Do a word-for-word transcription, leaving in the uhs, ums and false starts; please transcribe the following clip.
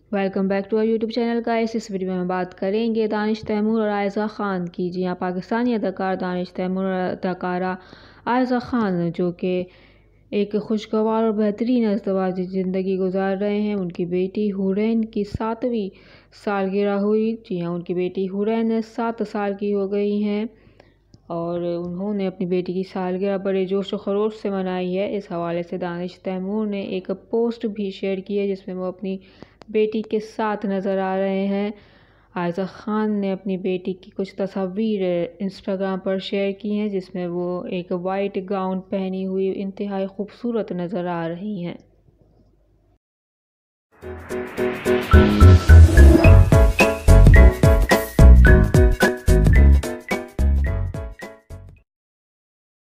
Welcome back to our YouTube channel guys. इस video में हम बात करेंगे दानिश तैमूर और आयज़ा ख़ान की। जी हाँ, पाकिस्तानी अदाकार दानिश तैमूर और अदाकारा आयज़ा ख़ान जो कि एक खुशगवार और बेहतरीन अज़दवाजी ज़िंदगी गुजार रहे हैं। उनकी बेटी हुरैन की सातवीं सालगिरह हुई। जी हाँ, उनकी बेटी हुरैन सात साल की हो गई हैं और उन्होंने अपनी बेटी की सालगिरह बड़े जोश व खरोश से मनाई है। इस हवाले से दानिश तैमूर ने एक पोस्ट भी शेयर की है जिसमें वो अपनी बेटी के साथ नज़र आ रहे हैं। आयज़ा ख़ान ने अपनी बेटी की कुछ तस्वीर इंस्टाग्राम पर शेयर की हैं जिसमें वो एक वाइट गाउन पहनी हुई इंतहाई खूबसूरत नज़र आ रही हैं।